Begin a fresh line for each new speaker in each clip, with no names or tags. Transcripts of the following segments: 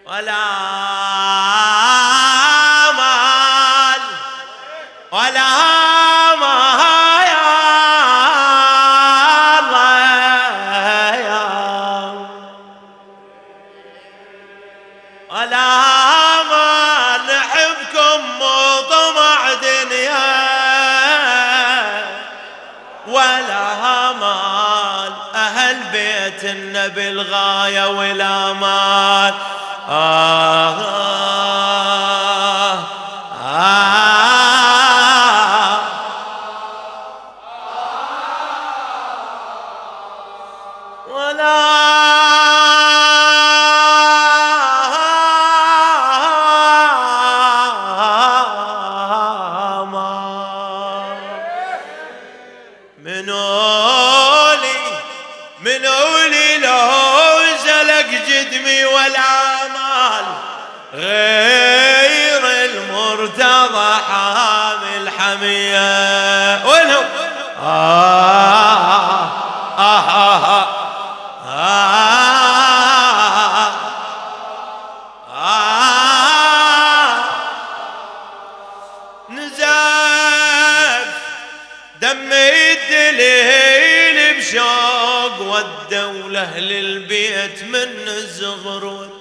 ولا مال ولا ما يا الله يا ولا ما نحبكم مو طمع دنيا ولا مال أهل بيت النبي الغاية ولا مال ولا منولي لو زلق جدمي ولا مال غير المرتضى حامل حمية وينهم نزف دمي الدليل بشوق ودوا لأهل البيت من الزغر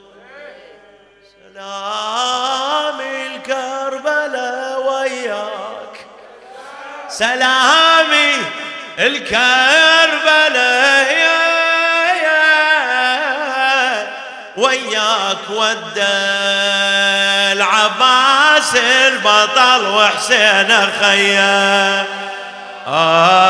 سلامي الكربلاء وياك سلامي الكربلاء وياك ودى العباس البطل وحسين خيا